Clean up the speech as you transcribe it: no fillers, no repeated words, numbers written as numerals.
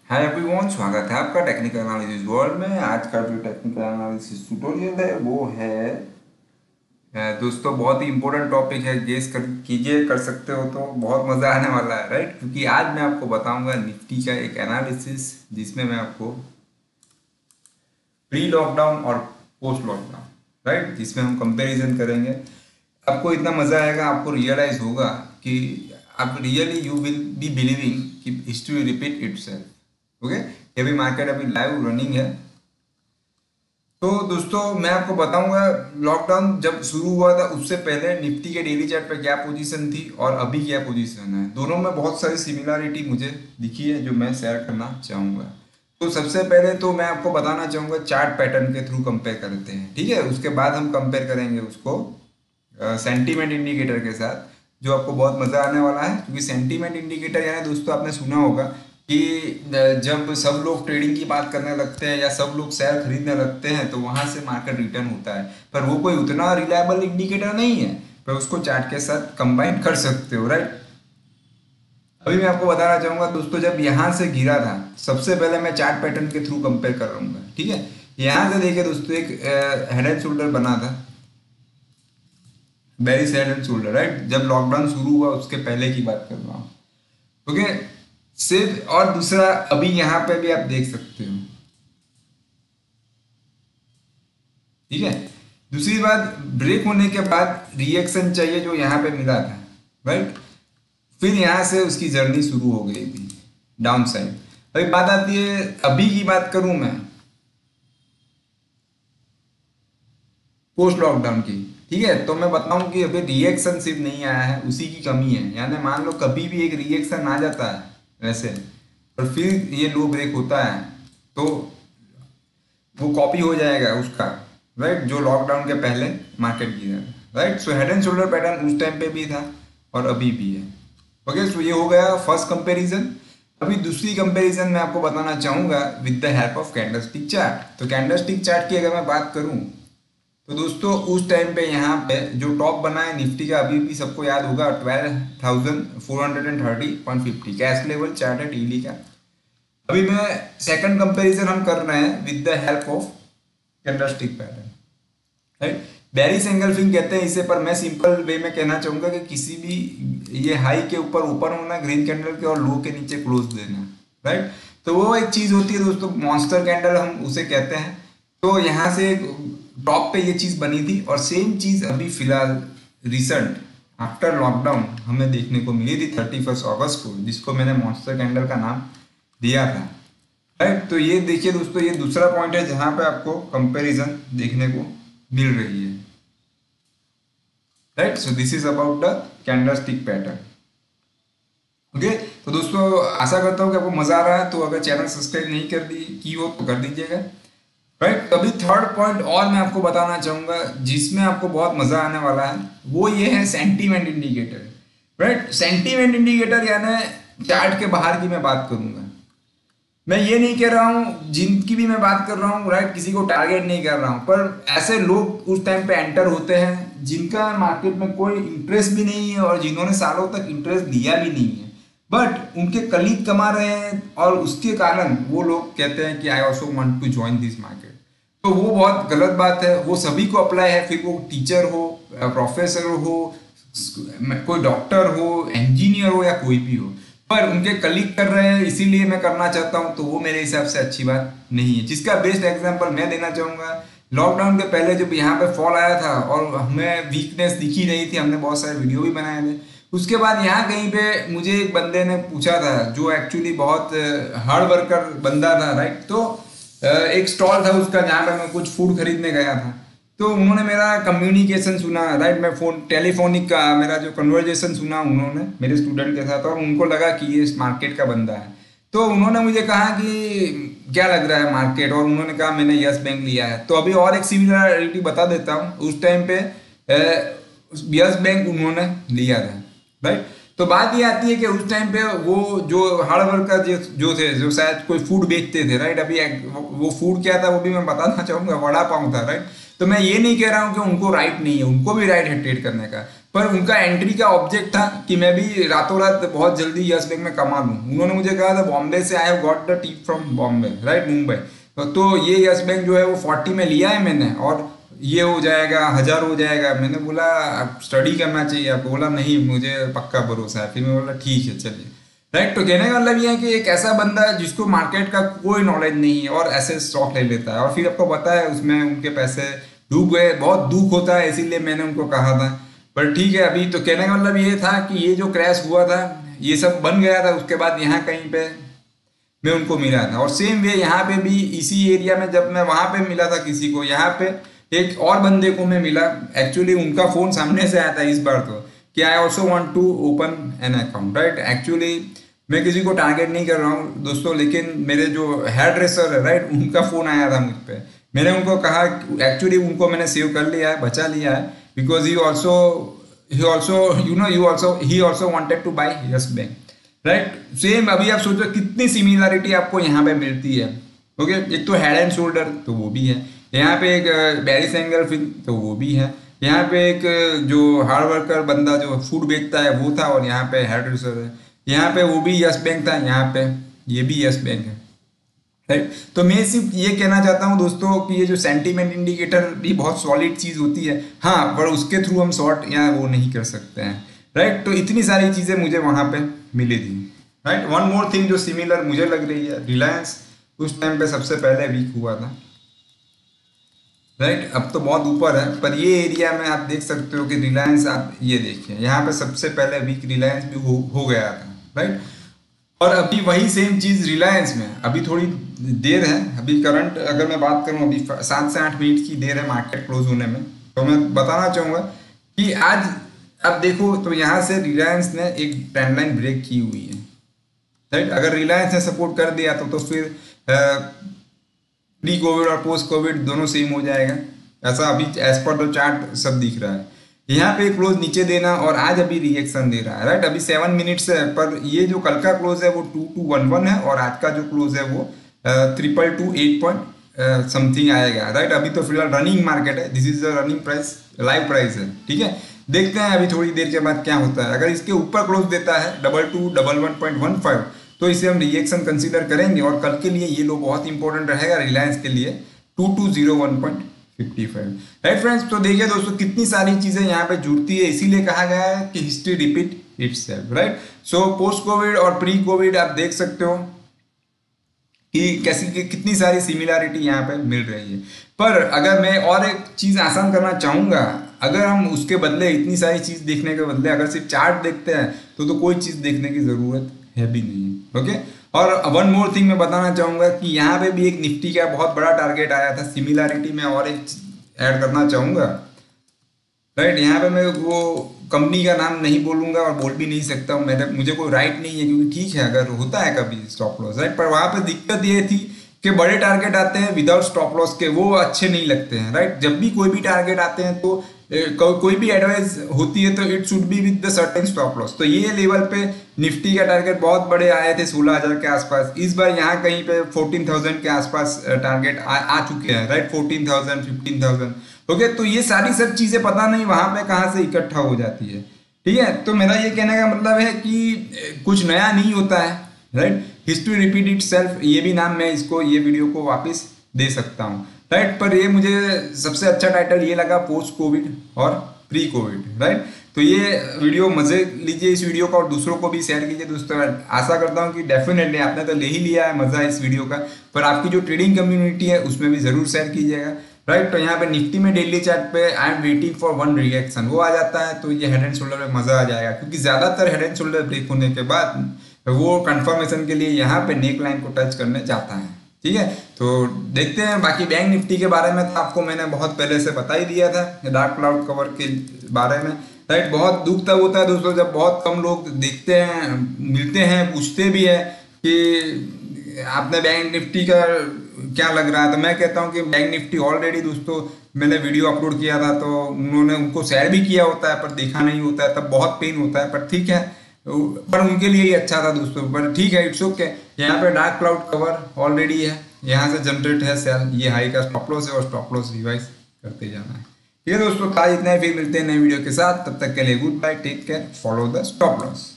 Hi everyone, स्वागत है आपका टेक्निकल एनालिसिस वर्ल्ड में। आज का जो टेक्निकल एनालिसिस ट्यूटोरियल है वो है दोस्तों बहुत ही इंपॉर्टेंट टॉपिक है। गेस कर कीजिए, कर सकते हो तो बहुत मज़ा आने वाला है, राइट। क्योंकि आज मैं आपको बताऊंगा निफ्टी का एक एनालिसिस जिसमें मैं आपको प्री लॉकडाउन और पोस्ट लॉकडाउन, राइट, जिसमें हम कंपैरिजन करेंगे। आपको इतना मज़ा आएगा, आपको रियलाइज होगा कि आप really you will be believing कि हिस्ट्री रिपीट इटसेल्फ। ओके, ये भी मार्केट अभी लाइव रनिंग है। तो दोस्तों मैं आपको बताऊंगा लॉकडाउन जब शुरू हुआ था उससे पहले निफ्टी के डेली चार्ट पे क्या पोजीशन थी और अभी क्या पोजीशन है। दोनों में बहुत सारी सिमिलरिटी मुझे दिखी है जो मैं शेयर करना चाहूँगा। तो सबसे पहले तो मैं आपको बताना चाहूँगा चार्ट पैटर्न के थ्रू कंपेयर करते हैं, ठीक है। उसके बाद हम कंपेयर करेंगे उसको सेंटीमेंट इंडिकेटर के साथ, जो आपको बहुत मज़ा आने वाला है। क्योंकि सेंटीमेंट इंडिकेटर यानी दोस्तों आपने सुना होगा कि जब सब लोग ट्रेडिंग की बात करने लगते हैं या सब लोग शेयर खरीदने लगते हैं तो वहां से मार्केट रिटर्न होता है। पर वो कोई उतना रिलायबल इंडिकेटर नहीं है, पर उसको चार्ट के साथ कंबाइन कर सकते हो, राइट। अभी मैं आपको बताना चाहूंगा दोस्तों, जब यहाँ से गिरा था सबसे पहले मैं चार्ट पैटर्न के थ्रू कंपेयर कर रहूंगा, ठीक है। यहाँ से देखिए दोस्तों, एक हेड एंड शोल्डर बना था, bearish head and shoulder, right. जब लॉकडाउन शुरू हुआ उसके पहले की बात कर रहा हूँ, ओके। सिर्फ और दूसरा अभी यहाँ पे भी आप देख सकते हो, ठीक है। दूसरी बात, ब्रेक होने के बाद रिएक्शन चाहिए जो यहाँ पे मिला था, राइट। फिर यहाँ से उसकी जर्नी शुरू हो गई थी डाउन साइड। अभी बात आती है, अभी की बात करूं मैं पोस्ट लॉकडाउन की, ठीक है। तो मैं बताऊं कि अभी रिएक्शन सिर्फ नहीं आया है, उसी की कमी है। यानी मान लो कभी भी एक रिएक्शन आ जाता है वैसे, और फिर ये लो ब्रेक होता है तो वो कॉपी हो जाएगा उसका, राइट, जो लॉकडाउन के पहले मार्केट गिरा, right. So head and shoulder pattern उस टाइम पे भी था और अभी भी है। ओके, सो ये हो गया फर्स्ट कंपैरिजन। अभी दूसरी कंपैरिजन मैं आपको बताना चाहूंगा with the help of candlestick chart. तो कैंडलस्टिक चार्ट की अगर मैं बात करूं तो दोस्तों उस टाइम पे यहाँ पे जो टॉप बना है निफ्टी का, अभी भी सबको याद होगा 12,430.50 कैश लेवल चार्ट है डेली का। अभी मैं सेकंड कंपैरिजन हम कर रहे हैं with the help of candlestick pattern, right. Bearish engulfing कहते हैं इसे, पर मैं सिंपल वे में कहना चाहूंगा कि किसी भी ये हाई के ऊपर ओपन होना ग्रीन कैंडल के और लो के नीचे क्लोज देना, राइट। तो वो एक चीज होती है दोस्तों, मॉन्स्टर कैंडल हम उसे कहते हैं। तो यहाँ से टॉप पे ये चीज बनी थी और सेम चीज अभी फिलहाल रिसेंट आफ्टर लॉकडाउन हमें देखने को मिली थी 31 अगस्त को, जिसको मैंने मॉन्स्टर कैंडल का नाम दिया था, राइट। तो ये देखिए दोस्तों, ये दूसरा पॉइंट है जहां पे आपको कंपैरिजन देखने को मिल रही है, right. So this is about the candlestick pattern. Okay, तो दोस्तों आशा करता हूँ कि आपको मजा आ रहा है। तो अगर चैनल सब्सक्राइब नहीं कर दी की हो तो कर दीजिएगा, राइट। अभी थर्ड पॉइंट और मैं आपको बताना चाहूंगा जिसमें आपको बहुत मजा आने वाला है, वो ये है sentiment indicator, right. Sentiment indicator यानी चार्ट के बाहर की मैं बात करूंगा। मैं ये नहीं कह रहा हूँ, जिनकी भी मैं बात कर रहा हूँ, राइट, किसी को टारगेट नहीं कर रहा हूँ, पर ऐसे लोग उस टाइम पे एंटर होते हैं जिनका मार्केट में कोई इंटरेस्ट भी नहीं है और जिन्होंने सालों तक इंटरेस्ट दिया भी नहीं है, बट उनके कलीग कमा रहे हैं और उसके कारण वो लोग कहते हैं कि I also want to join this market. तो वो बहुत गलत बात है, वो सभी को अप्लाई है, फिर वो टीचर हो, प्रोफेसर हो, कोई डॉक्टर हो, इंजीनियर हो या कोई भी हो, पर उनके कलीग कर रहे हैं इसीलिए मैं करना चाहता हूं, तो वो मेरे हिसाब से अच्छी बात नहीं है। जिसका बेस्ट एग्जांपल मैं देना चाहूंगा, लॉकडाउन के पहले जब यहाँ पे फॉल आया था और हमें वीकनेस दिखी रही थी, हमने बहुत सारे वीडियो भी बनाए थे। उसके बाद यहाँ कहीं पे मुझे एक बंदे ने पूछा था जो एक्चुअली बहुत हार्ड वर्कर बंदा था, राइट। तो एक स्टॉल था उसका जहाँ पे मैं कुछ फूड खरीदने गया था। तो उन्होंने मेरा कम्युनिकेशन सुना, राइट, मैं फोन टेलीफोनिक का मेरा जो कन्वर्जेशन सुना उन्होंने मेरे स्टूडेंट के साथ, और उनको लगा कि ये इस मार्केट का बंदा है। तो उन्होंने मुझे कहा कि क्या लग रहा है मार्केट, और उन्होंने कहा मैंने यस बैंक लिया है। तो अभी और एक सिमिलरिटी बता देता हूँ, उस टाइम पे यस बैंक उन्होंने लिया था, राइट। तो बात ये आती है कि उस टाइम पे वो जो हार्ड वर्कर जो थे, जो शायद कोई फूड बेचते थे, राइट। अभी वो फूड क्या था वो भी मैं बताना चाहूंगा, वड़ा पाव था, राइट। तो मैं ये नहीं कह रहा हूँ कि उनको राइट नहीं है, उनको भी राइट है ट्रेड करने का, पर उनका एंट्री का ऑब्जेक्ट था कि मैं भी रातों रात बहुत जल्दी यस बैंक में कमा लूँ। उन्होंने मुझे कहा था बॉम्बे से I have got the tip from Bombay, right, Mumbai. तो ये यस बैंक जो है वो 40 में लिया है मैंने, और ये हो जाएगा 1000 हो जाएगा। मैंने बोला आप स्टडी करना चाहिए आपको। बोला नहीं मुझे पक्का भरोसा है। फिर मैं बोला ठीक है चलिए, राइट। तो कहने का मतलब ये है कि एक ऐसा बंदा है जिसको मार्केट का कोई नॉलेज नहीं है और ऐसे स्टॉक ले लेता है, और फिर आपको पता है उसमें उनके पैसे डूब गए। बहुत दुख होता है, इसीलिए मैंने उनको कहा था। पर ठीक है, अभी तो कहने का मतलब ये था कि ये जो क्रैश हुआ था ये सब बन गया था, उसके बाद यहाँ कहीं पे मैं उनको मिला था। और सेम वे यहाँ पे भी इसी एरिया में जब मैं वहाँ पे मिला था किसी को, यहाँ पे एक और बंदे को मैं मिला। एक्चुअली उनका फोन सामने से आया था इस बार तो, कि I also want to open an account, right. Actually मैं किसी को टारगेट नहीं कर रहा हूँ दोस्तों, लेकिन मेरे जो हेयर ड्रेसर है, राइट, उनका फोन आया था मुझ पर। मैंने उनको कहा, एक्चुअली उनको मैंने सेव कर लिया है, बचा लिया है, because he also wanted to buy Yes Bank, right. Same अभी आप सोचो कितनी सिमिलरिटी आपको यहाँ पे मिलती है। ओके, एक तो हेड एंड शोल्डर तो वो भी है, यहाँ पे एक बैरी सेंगर फिल्म तो वो भी है, यहाँ पे एक जो हार्ड वर्कर बंदा जो फूड बेचता है वो था, और यहाँ पे हेयर ड्रेसर है, यहाँ पे वो भी यस बैंक था, यहाँ पे ये भी यस बैंक है, राइट। तो मैं सिर्फ ये कहना चाहता हूँ दोस्तों कि ये जो सेंटीमेंट इंडिकेटर भी बहुत सॉलिड चीज़ होती है, हाँ, पर उसके थ्रू हम शॉर्ट या वो नहीं कर सकते हैं, राइट। तो इतनी सारी चीज़ें मुझे वहाँ पे मिली थी, राइट। वन मोर थिंग जो सिमिलर मुझे लग रही है, रिलायंस उस टाइम पे सबसे पहले वीक हुआ था, राइट। अब तो बहुत ऊपर है, पर ये एरिया में आप देख सकते हो कि रिलायंस, आप ये देखिए यहाँ पे सबसे पहले वीक रिलायंस भी हो गया था, राइट। और अभी वही सेम चीज़ रिलायंस में अभी थोड़ी देर है। अभी करंट अगर मैं बात करूं, अभी 7 से 8 मिनट की देर है मार्केट क्लोज होने में। तो मैं बताना चाहूँगा कि आज अब देखो तो यहाँ से रिलायंस ने एक ट्रेंड लाइन ब्रेक की हुई है, राइट। अगर रिलायंस ने सपोर्ट कर दिया तो फिर प्री कोविड और पोस्ट कोविड दोनों सेम हो जाएगा, ऐसा अभी एज पर द चार्ट सब दिख रहा है। यहाँ पे क्लोज नीचे देना और आज अभी रिएक्शन दे रहा है, राइट। अभी 7 मिनट्स है, पर ये जो कल का क्लोज है वो 2211 है, और आज का जो क्लोज है वो 2228 पॉइंट समथिंग आएगा, राइट। अभी तो फिलहाल रनिंग मार्केट है, this is the running price, live price है, ठीक है। देखते हैं अभी थोड़ी देर के बाद क्या होता है। अगर इसके ऊपर क्लोज देता है 2211.15 तो इसे हम रिएक्शन कंसीडर करेंगे, और कल के लिए ये लो बहुत इंपॉर्टेंट रहेगा रिलायंस के लिए 2201.55, राइट फ्रेंड्स। तो देखिए दोस्तों कितनी सारी चीजें यहाँ पे जुड़ती है, इसीलिए कहा गया है कि history repeat itself, right. So post Covid और प्री कोविड आप देख सकते हो कि कैसी कितनी सारी सिमिलरिटी यहाँ पे मिल रही है। पर अगर मैं और एक चीज आसान करना चाहूंगा, अगर हम उसके बदले इतनी सारी चीज देखने के बदले अगर सिर्फ चार्ट देखते हैं तो कोई चीज देखने की जरूरत है भी नहीं, ओके। और वन मोर थिंग मैं बताना चाहूंगा कि यहाँ पे भी एक निफ्टी का बहुत बड़ा टारगेट आया था, सिमिलरिटी में और एक ऐड करना चाहूंगा, राइट। यहाँ पे मैं वो कंपनी का नाम नहीं बोलूंगा और बोल भी नहीं सकता हूँ, मुझे कोई राइट नहीं है, क्योंकि ठीक है अगर होता है कभी स्टॉप लॉस, राइट। पर वहाँ पे दिक्कत ये थी कि बड़े टारगेट आते हैं विदाउट स्टॉप लॉस के, वो अच्छे नहीं लगते हैं, राइट। जब भी कोई भी टारगेट आते हैं तो कोई भी एडवाइस होती है तो it should be with the certain stop loss. तो ये लेवल पे निफ्टी का टारगेट बहुत बड़े आए थे 16,000 के आसपास, इस बार यहाँ कहीं पे 14,000 के आसपास टारगेट आ चुके हैं, राइट। 14,000 15,000, ओके। तो ये सारी सब चीजें पता नहीं वहां पे कहाँ से इकट्ठा हो जाती है, ठीक है। तो मेरा ये कहने का मतलब है कि कुछ नया नहीं होता है, राइट। हिस्ट्री रिपीट इटसेल्फ, ये भी नाम मैं इसको ये वीडियो को वापस दे सकता हूँ, राइट। पर ये मुझे सबसे अच्छा टाइटल ये लगा पोस्ट कोविड और प्री कोविड, राइट। तो ये वीडियो मजे लीजिए इस वीडियो का और दूसरों को भी शेयर कीजिए दोस्तों। आशा करता हूँ कि डेफिनेटली आपने तो ले ही लिया है मजा इस वीडियो का, पर आपकी जो ट्रेडिंग कम्युनिटी है उसमें भी जरूर शेयर कीजिएगा, राइट। तो यहाँ पे निफ्टी में डेली चार्ट पे I am waiting for one reaction, वो आ जाता है तो ये हेड एंड शोल्डर में मजा आ जाएगा, क्योंकि ज्यादातर हेड एंड शोल्डर ब्रेक होने के बाद वो कंफर्मेशन के लिए यहाँ पे नेक लाइन को टच करने जाता है, ठीक है। तो देखते हैं बाकी बैंक निफ्टी के बारे में तो आपको मैंने बहुत पहले से बता ही दिया था डार्क क्लाउड कवर के बारे में, राइट। बहुत दुख तब होता है दोस्तों जब बहुत कम लोग देखते हैं, मिलते हैं, पूछते भी है कि आपने बैंक निफ्टी का क्या लग रहा है। तो मैं कहता हूँ कि बैंक निफ्टी ऑलरेडी दोस्तों मैंने वीडियो अपलोड किया था तो उनको शेयर भी किया होता है, पर देखा नहीं होता है, तब बहुत पेन होता है, पर ठीक है, पर उनके लिए ही अच्छा था दोस्तों, पर ठीक है, इट्स ओके। यहाँ पे डार्क क्लाउड कवर ऑलरेडी है, यहाँ से जनरेट है सेल, ये हाई का स्टॉप लॉस है और स्टॉप लॉस रिवाइज करते जाना है। ठीक है दोस्तों, आज इतना ही, फिर मिलते हैं नए वीडियो के साथ। तब तक के लिए goodbye, take care, follow the stop loss.